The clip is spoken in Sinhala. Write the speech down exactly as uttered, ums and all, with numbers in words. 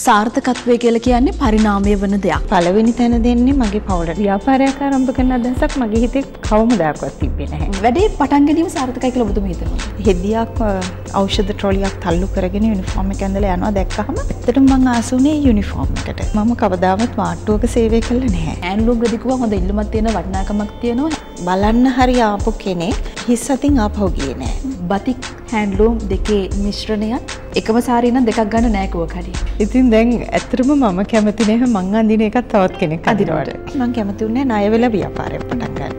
සාර්ථකත්වය කියලා කියන්නේ පරිණාමය වෙන දෙයක්. පළවෙනි තැන දෙන්නේ මගේ පවුලට. ව්‍යාපාරයක් ආරම්භ කරන අදහසක් මගේ හිතේ කවමදාකවත් තිබ්බේ නැහැ. වැඩේ පටන් ගැනීම සාර්ථකයි කියලා ඔබතුමී හිතනවා. හෙදියක් ඖෂධ ට්‍රොලියක් තල්ලු කරගෙන යුනිෆෝම් එක ඇඳලා යනවා දැක්කහම ඇත්තටම මං ආසුනේ යුනිෆෝම් එකට. මම කවදාවත් වාට්ටුවක සේවය කළා නැහැ. හෑන්ඩ්ලූම් රෙදිකුව හොඳ ඉල්ලුමක් තියෙන වටිනාකමක් තියෙනවා. බලන්න හරි ආපු කෙනෙක් හිස් අතින් ආපහු ගියේ නැහැ. බතික් හෑන්ඩ්ලූම් දෙකේ මිශ්‍රණයක් එකම සාරිය නම් දෙකක් ගන්න නෑ කිව්ව කඩේ. ඉතින් දැන් ඇත්තටම මම කැමති නැහැ මං අඳින එකත් තවත් කෙනෙක් අඳිනවට. මං කැමති උන්නේ ණය වෙලා ව්‍යාපාරයක් පටන් ගන්න.